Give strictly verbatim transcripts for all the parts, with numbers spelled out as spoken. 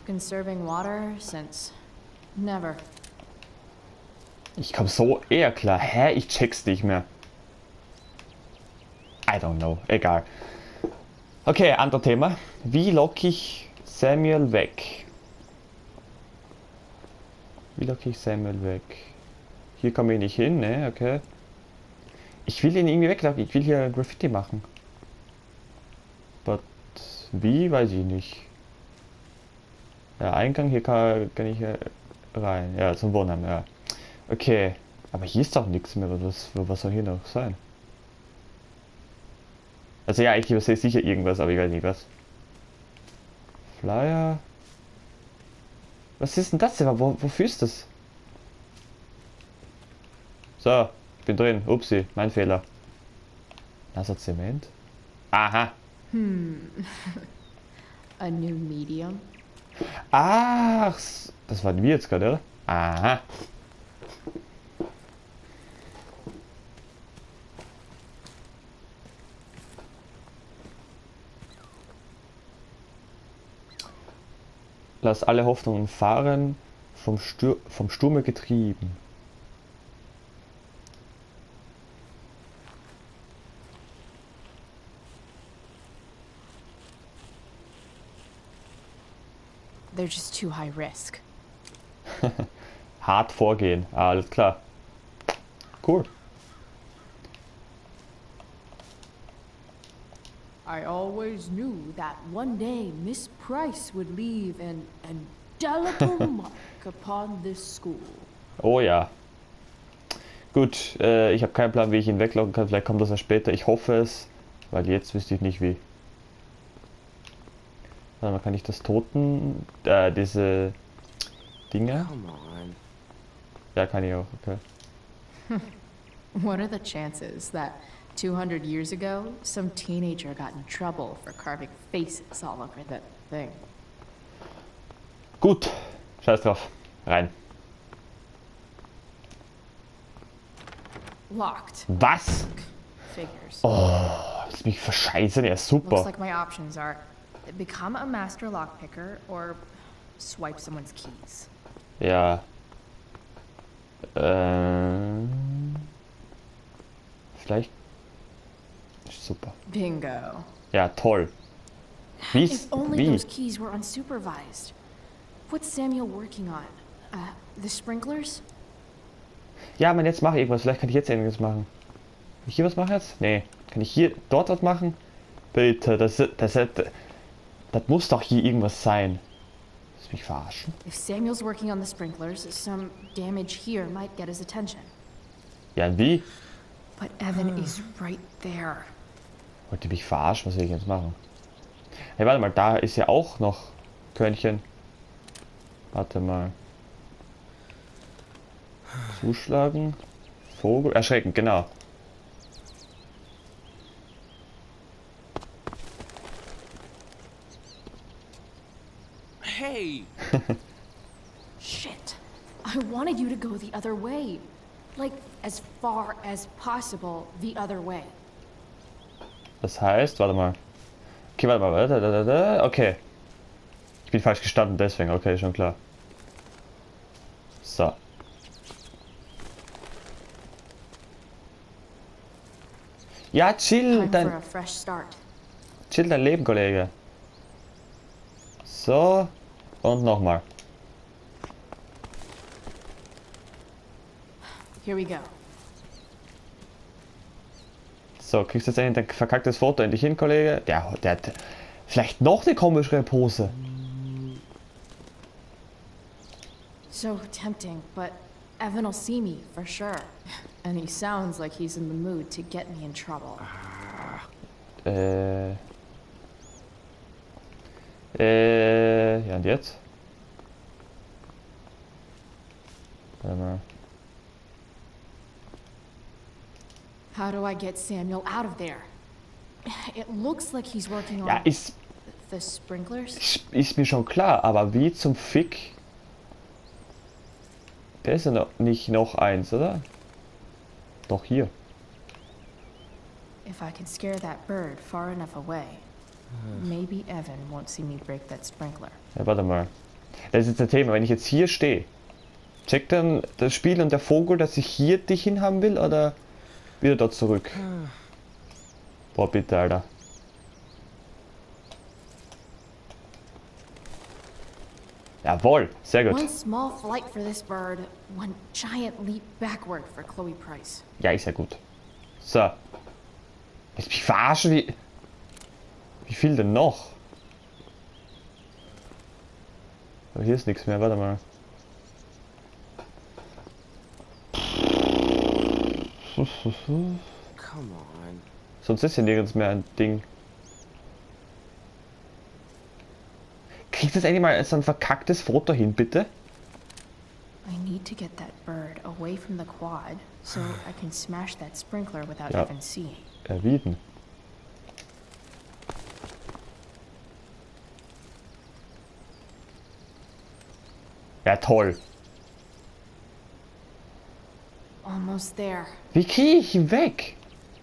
conserving water since never. Ich komm so eher klar. Hä? Ich check's nicht mehr. I don't know. Egal. Okay, anderes Thema. Wie locke ich Samuel weg? Wie locke ich Samuel weg? Hier komme ich nicht hin, ne? Okay. Ich will ihn irgendwie weglocken. Ich will hier Graffiti machen. But wie? Weiß ich nicht. Ja, Eingang, hier kann, kann ich rein. Ja, zum Wohnheim, ja. Okay. Aber hier ist doch nichts mehr. Was, was soll hier noch sein? Also ja, ich sehe sicher irgendwas, aber ich weiß nicht was. Flyer. Was ist denn das denn? Wo, wofür ist das? So, ich bin drin. Upsi, mein Fehler. Also Zement. Aha. Hmm. A new medium. Ach, das waren wir jetzt gerade, oder? Aha. Lass alle Hoffnungen fahren, vom, Stur vom Sturme getrieben. They're just too high risk. Hart vorgehen, alles klar. Cool. I always knew that one day Miss Price would leave an indelible mark upon this school. Oh ja. Gut, äh, ich habe keinen Plan, wie ich ihn weglocken kann. Vielleicht kommt das ja später. Ich hoffe es, weil jetzt wüsste ich nicht wie. Warte mal, kann ich das Toten, äh, diese Dinge? Ja, kann ich auch, okay. What are the chances that two hundred years ago, some teenager got in trouble for carving faces all over that thing? Gut, scheiß drauf, rein. Locked. Was? Figures. Oh, lass mich verscheißen, er ist super. Looks like my options are become a master lockpicker or swipe someone's keys. Ja. Ähm. Vielleicht. Super. Bingo. Ja, toll. Wie If ist. only Wie? those keys were unsupervised. What's Samuel working on? Uh, the sprinklers? Ja, man, jetzt mache ich irgendwas. Vielleicht kann ich jetzt irgendwas machen. Kann ich hier was machen jetzt? Nee. Kann ich hier dort was machen? Bitte, das das das, das muss doch hier irgendwas sein. Lass mich verarschen. If Samuel's working on the sprinklers, some damage here might get his attention. Ja, wie? But Evan is right there. Wollt ihr mich verarschen? Was will ich jetzt machen? Hey, warte mal, da ist ja auch noch Körnchen. Warte mal. Zuschlagen. Vogel. Erschrecken, genau. Hey! Shit. I wanted you to go the other way. Like, as far as possible the other way. Das heißt, warte mal. Okay, warte mal. Da, da, da, da. Okay. Ich bin falsch gestanden, deswegen. Okay, schon klar. So. Ja, chill Time for dein, a fresh start. chill dein Leben, Kollege. So. Und nochmal. Here we go. So, kriegst du jetzt endlich dein verkacktes Foto endlich hin, Kollege? Der, der hat vielleicht noch eine komischere Pose. So tempting, but Evan will see me for sure. And he sounds like he's in the mood to get me in trouble. Äh. Äh. Ja, und jetzt? Warte mal. How do I get Samuel out of there? It looks like he's working on Ja, ist, the sprinklers. ist mir schon klar, aber wie zum Fick? Der ist ja noch nicht noch eins, oder? Doch hier. If I can scare that bird far enough away, maybe Evan won't see me break that sprinkler. Ja, warte mal. Das ist jetzt ein Thema. Wenn ich jetzt hier stehe, checkt dann das Spiel und der Vogel, dass ich hier dich hinhaben will oder wieder dort zurück? Boah, bitte, Alter. Jawohl, sehr gut. One small flight for this bird, one giant leap backward for Chloe Price. Ja, ist ja gut. So. Jetzt mich verarschen, wie... Wie viel denn noch? Aber hier ist nichts mehr, warte mal. Come on. Sonst ist ja nirgends mehr ein Ding. Kriegt das endlich mal so ein verkacktes Foto hin, bitte? I need to get that bird away from the quad so I can smash that sprinkler without Ja. even seeing. Erwieden. Ja, toll. Almost there. Wie kriege ich ihn weg?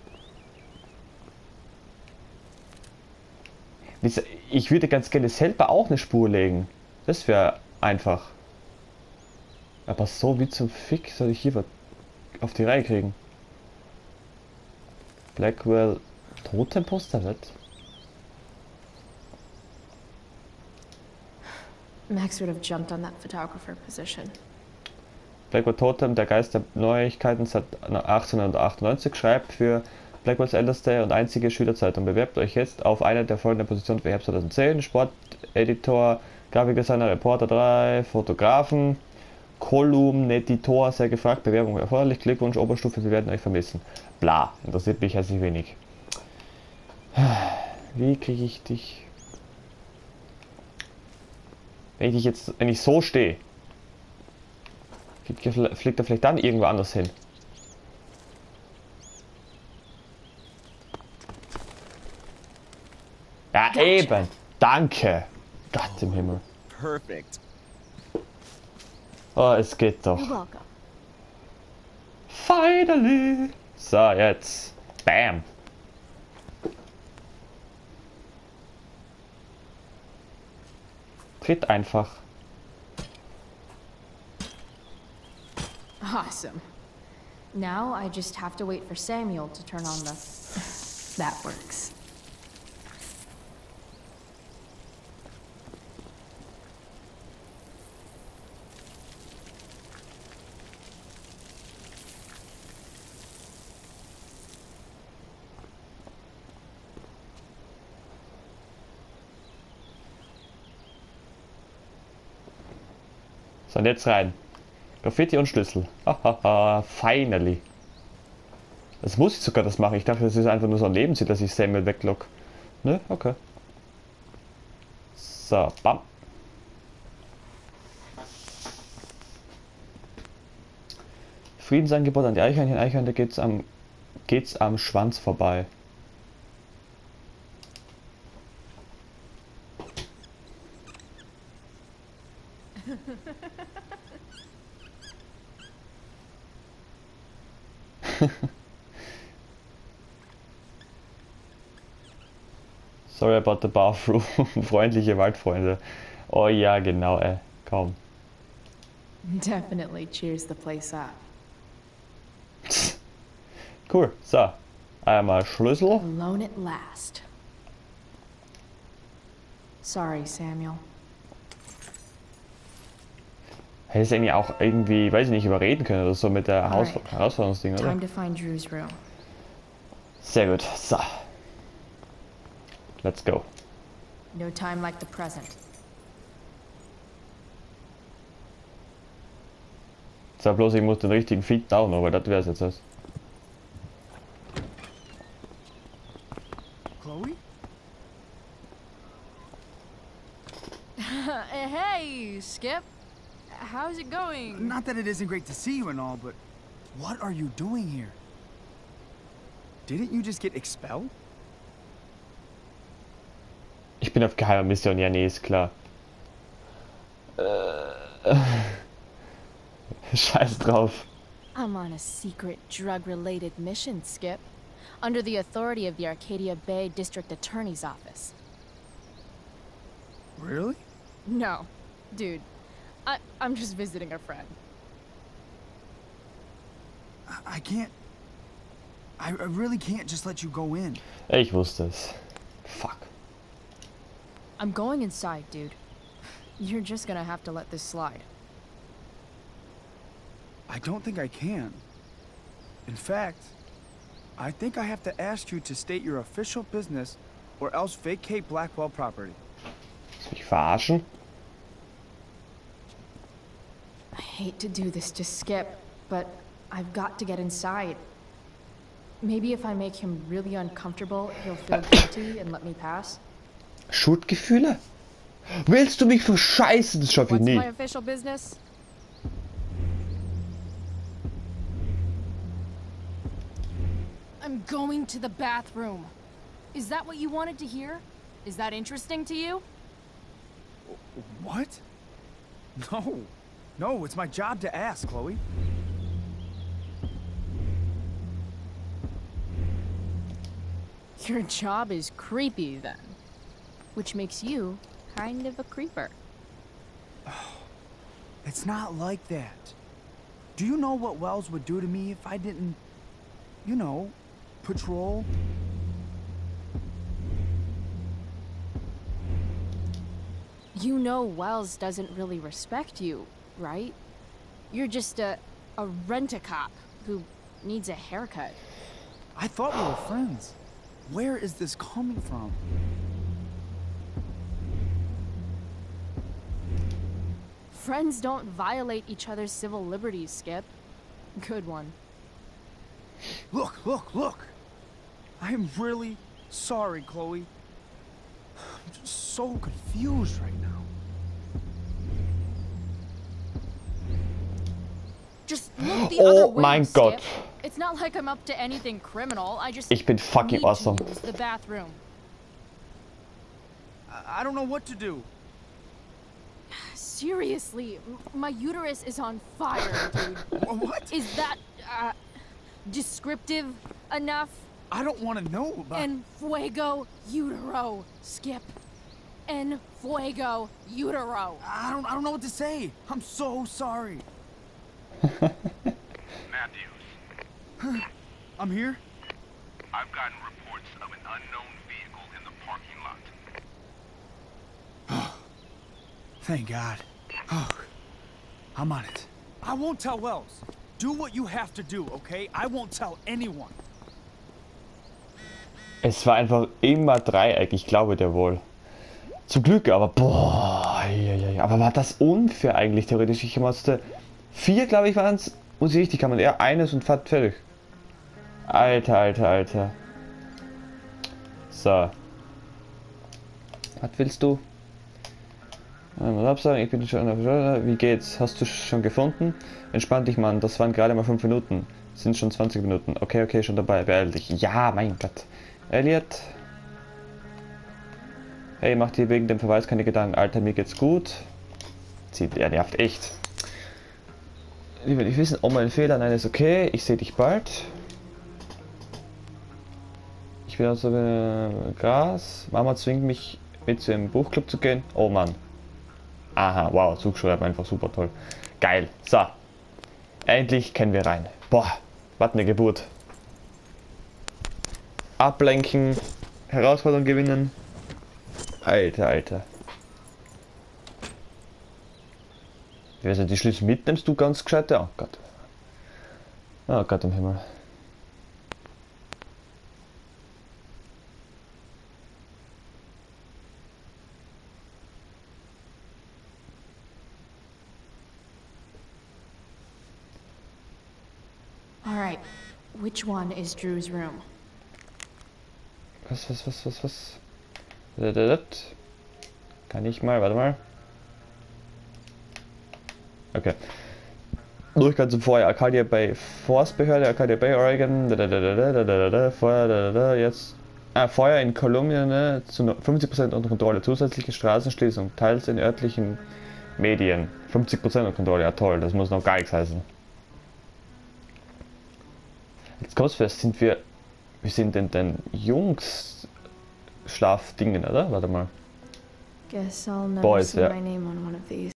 Wieso- Ich würde ganz gerne selber auch eine Spur legen. Das wäre einfach. Aber so wie zum Fick soll ich hier was auf die Reihe kriegen? Blackwell Totemposter wird? Max would have jumped on that photographer position. Blackwell Totem, der Geist der Neuigkeiten seit achtzehnhundertachtundneunzig, schreibt für Blackwell's Eldersday und einzige Schülerzeitung. Bewerbt euch jetzt auf eine der folgenden Positionen für Herbst zweitausendzehn. Sporteditor, Grafikdesigner, Reporter drei, Fotografen, Kolumneditor, sehr gefragt, Bewerbung erforderlich, Glückwunsch, Oberstufe, wir werden euch vermissen. Bla, interessiert mich herzlich wenig. Wie kriege ich dich... Wenn ich dich jetzt, wenn ich so stehe, fliegt er vielleicht dann irgendwo anders hin. Ja, Gotcha. eben. Danke. Gott im Himmel. Perfect. Oh, es geht doch. You're welcome. Finally. So, jetzt. Bam. Tritt einfach. Awesome. Now I just have to wait for Samuel to turn on the... That works. So, und jetzt rein. Graffiti und Schlüssel. Hahaha, finally. Das muss ich sogar das machen. Ich dachte, das ist einfach nur so ein Lebensziel, dass ich Samuel weglock. Ne? Okay. So, bam. Friedensangebot an die Eichhörnchen. Eichhörnchen, da geht's am, geht's am Schwanz vorbei. Sorry about the bathroom. Freundliche Waldfreunde. Oh ja, genau, ey. Kaum. Definitely cheers the place up. Cool. So. Einmal Schlüssel. Alone at last. Sorry, Samuel. Hättest du eigentlich auch irgendwie, weiß ich nicht, überreden können oder so mit der Haus Alright. Herausforderungsding, oder? Time to find Drew's room. Sehr gut. So. Let's go. No time like the present. So, bloß ich muss den richtigen Feed down, aber das wär's jetzt erst. Chloe? Hey, Skip. How's it going? Not that it isn't great to see you and all, but what are you doing here? Didn't you just get expelled? Ich bin auf geheimer Mission, ja, nee, ist klar. Äh, Scheiß drauf. I'm on a secret drug-related mission, Skip. Under the authority of the Arcadia Bay District Attorney's Office. Really? No. Dude, I, I'm just visiting a friend. I, I can't... I, I really can't just let you go in. Ich wusste es. Fuck. I'm going inside, dude. You're just gonna have to let this slide. I don't think I can. In fact, I think I have to ask you to state your official business or else vacate Blackwell property. Willst du mich verarschen? I hate to do this to Skip, but I've got to get inside. Maybe if I make him really uncomfortable, he'll feel guilty and let me pass. Schuldgefühle? Willst du mich verscheißen? Das schaffe ich What's nie. my official business? I'm going to the bathroom. Is that what you wanted to hear? Is that interesting to you? What? No. No, it's my job to ask, Chloe. Your job is creepy, then. Which makes you kind of a creeper. It's not like that. Do you know what Wells would do to me if I didn't, you know, patrol? You know Wells doesn't really respect you, right? You're just a, a rent-a-cop who needs a haircut. I thought we were friends. Where is this coming from? Friends don't violate each other's civil liberties, Skip. Good one. Look, look, look! I am really sorry, Chloe. I'm just so confused right now. Just look the Oh other way, mein Skip. Gott. It's not like I'm up to anything criminal. I just Ich bin fucking need to awesome. use the bathroom. I, I don't know what to do. Seriously, m- my uterus is on fire, dude. Wh- What? Is that uh, descriptive enough? I don't want to know about... En fuego utero, Skip. En fuego utero. I don't, I don't know what to say. I'm so sorry. Matthews, I'm here. I've gotten reports of an unknown vehicle in the parking lot. Thank God. Oh, I'm on it. I won't tell Wells. Do what you have to do, okay? I won't tell anyone. Es war einfach immer Dreieck, ich glaube dir wohl. Zum Glück, aber boah, ja, ja, ja. Aber war das unfair eigentlich theoretisch? Ich musste vier, glaube ich, waren es. Muss ich richtig, kann man eher eines und fast fertig. Alter, alter, alter. So. Was willst du? Mal absagen, ich bin schon. Wie geht's? Hast du schon gefunden? Entspann dich, Mann. Das waren gerade mal fünf Minuten. Sind schon zwanzig Minuten. Okay, okay, schon dabei. Beeil dich. Ja, mein Gott. Elliot. Hey, mach dir wegen dem Verweis keine Gedanken. Alter, mir geht's gut. Zieht, er nervt echt. Ich will nicht wissen, ob mein Fehler. Nein, ist okay. Ich sehe dich bald. Ich bin also äh, Gras. Mama zwingt mich mit zu einem Buchclub zu gehen. Oh Mann. Aha, wow, Zugschreiben einfach super toll. Geil. So. Endlich können wir rein. Boah, was eine Geburt. Ablenken. Herausforderung gewinnen. Alter, Alter. Wer sind die Schlüssel mitnimmst du ganz gescheit? Oh Gott. Oh Gott im Himmel. All right, which one is Drew's room? Was, was, was, was, was? Dadadad. Kann ich mal, warte mal. Okay. Durchgang zum Feuer. Arcadia Bay Forstbehörde, Arcadia Bay, Oregon. Dadadadadadadada. Feuer, dadada. Jetzt. Ah, Feuer in Columbia, ne? Zu fünfzig Prozent unter Kontrolle. Zusätzliche Straßenschließung. Teils in örtlichen Medien. fünfzig Prozent unter Kontrolle. Ja, toll. Das muss noch gar nichts heißen. Jetzt kommt's fest. Sind wir. Wir sind in den Jungs Schlafdingen, oder? Warte mal. Guess I'll never Boys, see yeah. my name on one of these.